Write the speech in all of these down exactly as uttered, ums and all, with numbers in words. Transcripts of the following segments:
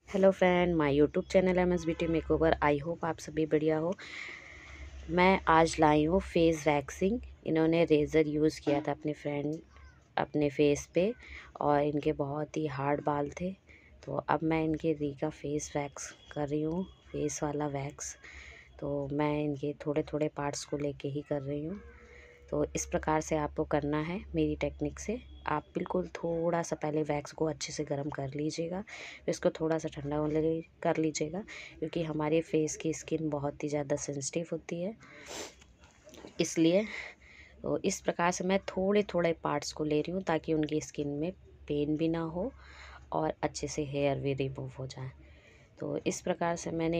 Hello friend, my YouTube channel M S beauty makeover. I hope आप सभी बढ़िया हो। मैं आज लाई हूँ फेस वैक्सिंग। इन्होंने रेज़र यूज़ किया था अपने फ्रेंड अपने फेस पे और इनके बहुत ही हार्ड बाल थे। तो अब मैं इनके री का फेस वैक्स कर रही हूँ, फेस वाला वैक्स। तो मैं इनके थोड़े थोड़े पार्ट्स को लेके ही कर रही हूँ। तो इस प्रकार से आपको करना है मेरी टेक्निक से। आप बिल्कुल थोड़ा सा पहले वैक्स को अच्छे से गर्म कर लीजिएगा, फिर इसको थोड़ा सा ठंडा होने ले- कर लीजिएगा, क्योंकि हमारे फेस की स्किन बहुत ही ज़्यादा सेंसिटिव होती है, इसलिए। तो इस प्रकार से मैं थोड़े थोड़े पार्ट्स को ले रही हूँ ताकि उनकी स्किन में पेन भी ना हो और अच्छे से हेयर भी रिमूव हो जाए। तो इस प्रकार से मैंने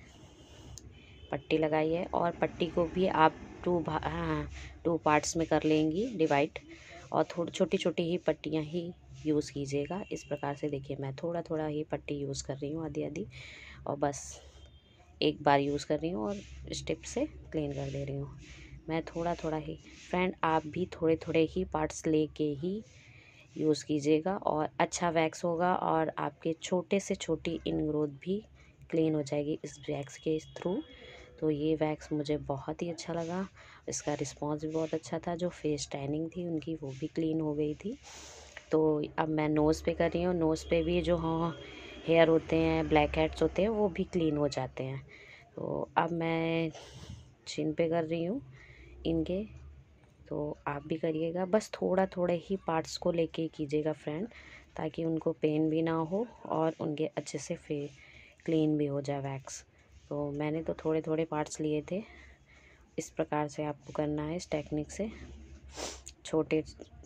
पट्टी लगाई है और पट्टी को भी आप टू भा हाँ टू पार्ट्स में कर लेंगी डिवाइड, और थोड़ी छोटी छोटी ही पट्टियाँ ही यूज़ कीजिएगा। इस प्रकार से देखिए, मैं थोड़ा थोड़ा ही पट्टी यूज़ कर रही हूँ, आधी आधी, और बस एक बार यूज़ कर रही हूँ और स्टिप से क्लीन कर दे रही हूँ। मैं थोड़ा थोड़ा ही, फ्रेंड आप भी थोड़े थोड़े ही पार्ट्स लेके ही यूज़ कीजिएगा और अच्छा वैक्स होगा और आपके छोटे से छोटी इनग्रोथ भी क्लीन हो जाएगी इस वैक्स के थ्रू। तो ये वैक्स मुझे बहुत ही अच्छा लगा, इसका रिस्पांस भी बहुत अच्छा था। जो फेस टैनिंग थी उनकी वो भी क्लीन हो गई थी। तो अब मैं नोज़ पे कर रही हूँ। नोज़ पे भी जो हाँ हेयर होते हैं, ब्लैक हेड्स होते हैं, वो भी क्लीन हो जाते हैं। तो अब मैं चिन पे कर रही हूँ इनके। तो आप भी करिएगा, बस थोड़ा थोड़े ही पार्ट्स को लेके कीजिएगा फ्रेंड, ताकि उनको पेन भी ना हो और उनके अच्छे से फे क्लीन भी हो जाए वैक्स। तो मैंने तो थोड़े थोड़े पार्ट्स लिए थे। इस प्रकार से आपको करना है, इस टेक्निक से। छोटे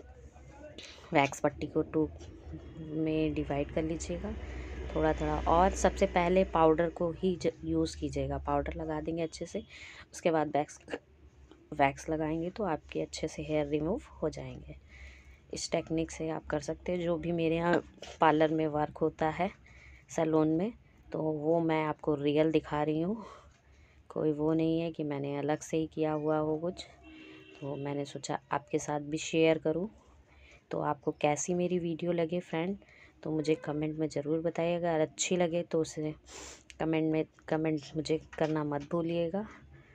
वैक्स पट्टी को टू में डिवाइड कर लीजिएगा थोड़ा थोड़ा, और सबसे पहले पाउडर को ही यूज़ कीजिएगा। पाउडर लगा देंगे अच्छे से, उसके बाद वैक्स वैक्स लगाएंगे तो आपके अच्छे से हेयर रिमूव हो जाएंगे। इस टेक्निक से आप कर सकते हैं। जो भी मेरे यहाँ पार्लर में वर्क होता है, सैलून में, तो वो मैं आपको रियल दिखा रही हूँ। कोई वो नहीं है कि मैंने अलग से ही किया हुआ हो कुछ। तो मैंने सोचा आपके साथ भी शेयर करूँ। तो आपको कैसी मेरी वीडियो लगे फ्रेंड, तो मुझे कमेंट में ज़रूर बताइएगा। अगर अच्छी लगे तो उसे कमेंट में कमेंट मुझे करना मत भूलिएगा,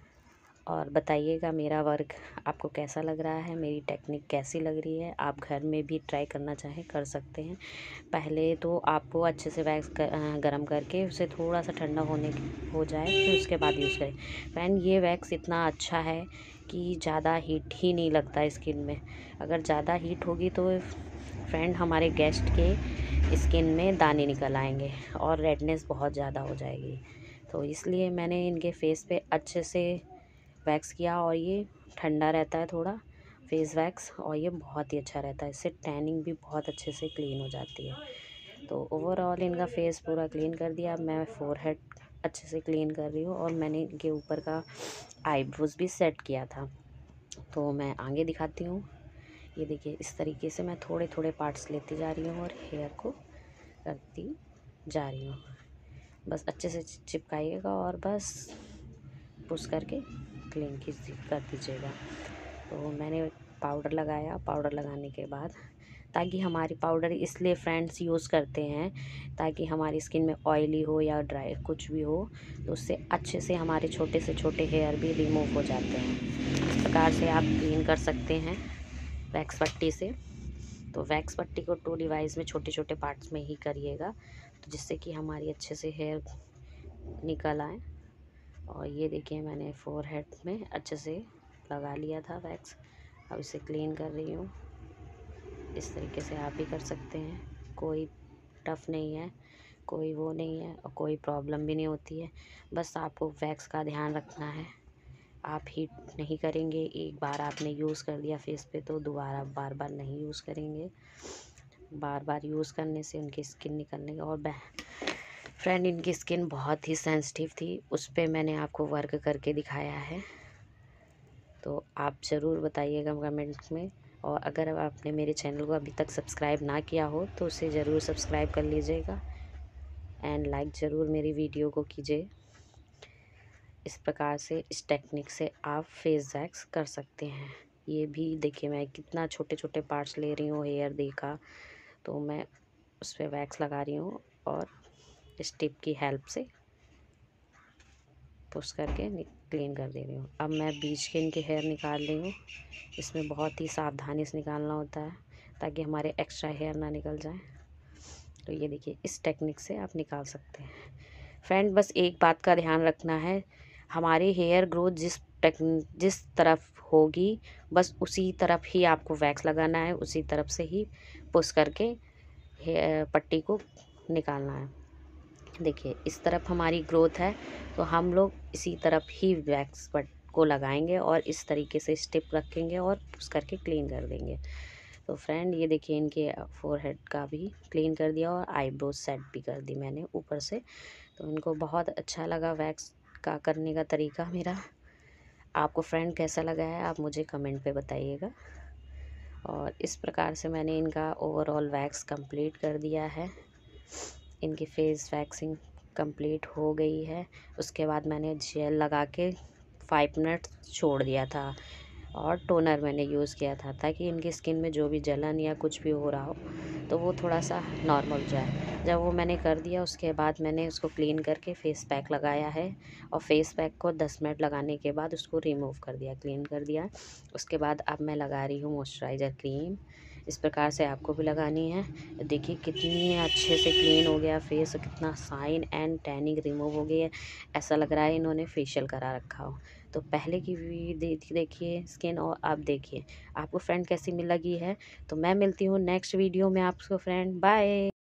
और बताइएगा मेरा वर्क आपको कैसा लग रहा है, मेरी टेक्निक कैसी लग रही है। आप घर में भी ट्राई करना चाहें कर सकते हैं। पहले तो आपको अच्छे से वैक्स गर्म करके उसे थोड़ा सा ठंडा होने हो जाए, फिर उसके बाद यूज़ करें। फ्रेंड ये वैक्स इतना अच्छा है कि ज़्यादा हीट ही नहीं लगता स्किन में। अगर ज़्यादा हीट होगी तो फ्रेंड हमारे गेस्ट के स्किन में दाने निकल आएंगे और रेडनेस बहुत ज़्यादा हो जाएगी। तो इसलिए मैंने इनके फेस पे अच्छे से वैक्स किया, और ये ठंडा रहता है थोड़ा फेस वैक्स, और ये बहुत ही अच्छा रहता है। इससे टैनिंग भी बहुत अच्छे से क्लीन हो जाती है। तो ओवरऑल इनका फेस पूरा क्लीन कर दिया। अब मैं फोरहेड अच्छे से क्लीन कर रही हूँ, और मैंने इनके ऊपर का आईब्रोज भी सेट किया था। तो मैं आगे दिखाती हूँ। ये देखिए, इस तरीके से मैं थोड़े थोड़े पार्ट्स लेती जा रही हूँ और हेयर को करती जा रही हूँ। बस अच्छे से चिपकाइएगा और बस पुश करके क्लीन कीजिए कर दीजिएगा। तो मैंने पाउडर लगाया। पाउडर लगाने के बाद, ताकि हमारी पाउडर इसलिए फ्रेंड्स यूज़ करते हैं ताकि हमारी स्किन में ऑयली हो या ड्राई कुछ भी हो, तो उससे अच्छे से हमारे छोटे से छोटे हेयर भी रिमूव हो जाते हैं। इस प्रकार से आप क्लीन कर सकते हैं वैक्स पट्टी से। तो वैक्स पट्टी को टू डिवाइस में छोटे छोटे पार्ट्स में ही करिएगा, तो जिससे कि हमारी अच्छे से हेयर निकल आए। और ये देखिए, मैंने फोरहेड में अच्छे से लगा लिया था वैक्स। अब इसे क्लीन कर रही हूँ। इस तरीके से आप भी कर सकते हैं। कोई टफ नहीं है, कोई वो नहीं है, और कोई प्रॉब्लम भी नहीं होती है। बस आपको वैक्स का ध्यान रखना है। आप हीट नहीं करेंगे। एक बार आपने यूज़ कर दिया फेस पे तो दोबारा बार बार नहीं यूज़ करेंगे। बार बार यूज़ करने से उनकी स्किन निकलने का, और फ्रेंड इनकी स्किन बहुत ही सेंसिटिव थी, उस पर मैंने आपको वर्क करके दिखाया है। तो आप ज़रूर बताइएगा कमेंट में। और अगर आपने मेरे चैनल को अभी तक सब्सक्राइब ना किया हो तो उसे ज़रूर सब्सक्राइब कर लीजिएगा, एंड लाइक ज़रूर मेरी वीडियो को कीजिए। इस प्रकार से, इस टेक्निक से आप फेस वैक्स कर सकते हैं। ये भी देखिए, मैं कितना छोटे छोटे पार्ट्स ले रही हूँ हेयर देखा, तो मैं उस पर वैक्स लगा रही हूँ और इस टिप की हेल्प से पुश करके क्लीन कर दे रही हूँ। अब मैं बीच के इनके हेयर निकाल रही हूँ। इसमें बहुत ही सावधानी से निकालना होता है ताकि हमारे एक्स्ट्रा हेयर ना निकल जाए। तो ये देखिए, इस टेक्निक से आप निकाल सकते हैं। फ्रेंड, बस एक बात का ध्यान रखना है, हमारे हेयर ग्रोथ जिस टेक जिस तरफ होगी बस उसी तरफ ही आपको वैक्स लगाना है, उसी तरफ से ही पुश करके हेयर पट्टी को निकालना है। देखिए, इस तरफ हमारी ग्रोथ है तो हम लोग इसी तरफ ही वैक्स पट को लगाएंगे और इस तरीके से स्टिप रखेंगे और पुश करके क्लीन कर देंगे। तो फ्रेंड, ये देखिए, इनके फोरहेड का भी क्लीन कर दिया और आईब्रोज सेट भी कर दी मैंने ऊपर से। तो इनको बहुत अच्छा लगा वैक्स का करने का तरीका मेरा। आपको फ्रेंड कैसा लगा है आप मुझे कमेंट पे बताइएगा। और इस प्रकार से मैंने इनका ओवरऑल वैक्स कंप्लीट कर दिया है। इनकी फेस वैक्सिंग कंप्लीट हो गई है। उसके बाद मैंने जेल लगा के फाइव मिनट्स छोड़ दिया था और टोनर मैंने यूज़ किया था ताकि इनकी स्किन में जो भी जलन या कुछ भी हो रहा हो तो वो थोड़ा सा नॉर्मल हो जाए। जब वो मैंने कर दिया उसके बाद मैंने उसको क्लीन करके फेस पैक लगाया है और फेस पैक को दस मिनट लगाने के बाद उसको रिमूव कर दिया, क्लीन कर दिया। उसके बाद अब मैं लगा रही हूँ मॉइस्चराइज़र क्रीम। इस प्रकार से आपको भी लगानी है। देखिए कितनी अच्छे से क्लीन हो गया फेस, कितना साइन एंड टैनिंग रिमूव हो गई है। ऐसा लग रहा है इन्होंने फेशियल करा रखा हो। तो पहले की भी देखिए स्किन और अब देखिए आपको फ्रेंड कैसी मिल लगी है। तो मैं मिलती हूँ नेक्स्ट वीडियो में आपको फ्रेंड। बाय।